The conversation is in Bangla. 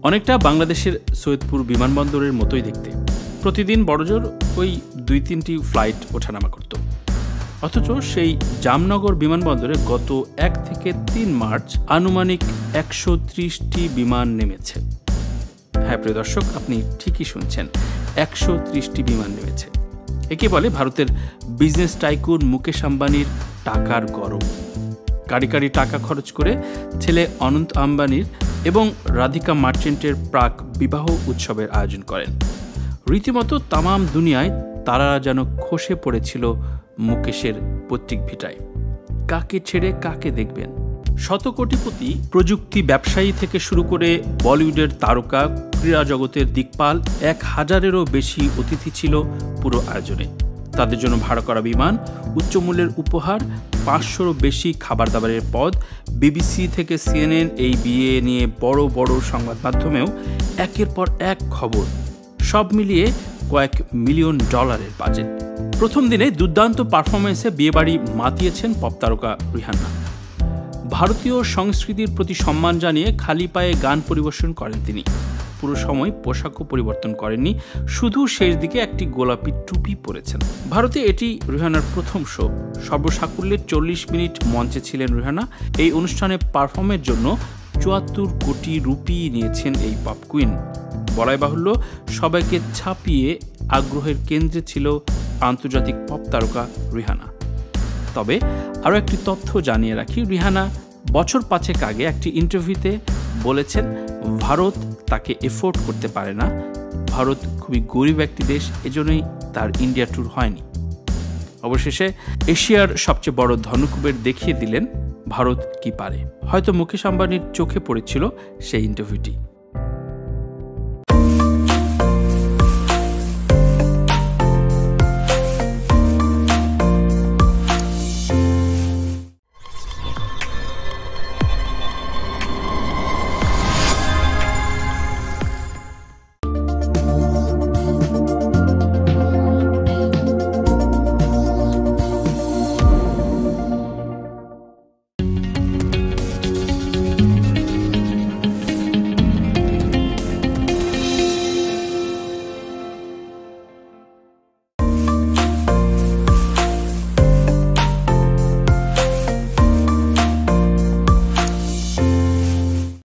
অনেকটা বাংলাদেশের সৈয়দপুর বিমানবন্দরের মতোই দেখতে। প্রতিদিন বড়জোর ওই 2-3টি ফ্লাইট ওঠানামা করত। অথচ সেই জামনগর বিমানবন্দরে গত 1 থেকে 3 মার্চ আনুমানিক 130টি বিমান নেমেছে। হ্যাঁ প্রিয় দর্শক, আপনি ঠিকই শুনছেন, 130টি বিমান নেমেছে। একে বলে ভারতের বিজনেস টাইকুন মুকেশ আম্বানির টাকার গরম। কারি কারি টাকা খরচ করে ছেলে অনন্ত আম্বানির এবং রাধিকা মার্চেন্টের প্রাক বিবাহ উৎসবের আয়োজন করেন। রীতিমতো তামাম দুনিয়ায় তারা যেন খসে পড়েছিল মুকেশের পৈতৃক ভিটায়। কাকে ছেড়ে কাকে দেখবেন? শতকোটিপতি প্রযুক্তি ব্যবসায়ী থেকে শুরু করে বলিউডের তারকা, ক্রীড়া জগতের দিকপাল 1000-এরও বেশি অতিথি ছিল পুরো আয়োজনে। তাদের জন্য ভাড়া করা বিমান, উচ্চমূল্যের উপহার, 500-রও বেশি খাবার দাবারের পদ। বিবিসি থেকে সিএনএন এই বিয়ে নিয়ে বড় বড় সংবাদ মাধ্যমেও একের পর এক খবর। সব মিলিয়ে কয়েক $1 মিলিয়ন বাজেট। প্রথম দিনে দুর্দান্ত পারফরমেন্সে বিয়েবাড়ি মাতিয়েছেন পপ তারকা রিহান্না। ভারতীয় সংস্কৃতির প্রতি সম্মান জানিয়ে খালি পায়ে গান পরিবেশন করেন তিনি। পুরো সময় পোশাকও পরিবর্তন করেননি, শুধু শেষ দিকে একটি গোলাপি টুপি পরেছেন। ভারতে এটি রিহানার প্রথম শো। সর্বসাকুল্যে 40 মিনিট মঞ্চে ছিলেন রিহানা। এই অনুষ্ঠানে পারফর্মের জন্য 74 কোটি রুপি নিয়েছেন এই পপ কুইন। বলাই বাহুল্য, সবাইকে ছাপিয়ে আগ্রহের কেন্দ্রে ছিল আন্তর্জাতিক পপ তারকা রিহানা। তবে আরও একটি তথ্য জানিয়ে রাখি, রিহানা বছর 5 আগে একটি ইন্টারভিউতে বলেছেন ভারত তাকে এফোর্ড করতে পারে না, ভারত খুবই গরিব একটি দেশ, এজন্যই তার ইন্ডিয়া ট্যুর হয়নি। অবশেষে এশিয়ার সবচেয়ে বড় ধনকুবের দেখিয়ে দিলেন ভারত কি পারে। হয়তো মুকেশ আম্বানির চোখে পড়েছিল সেই ইন্টারভিউটি।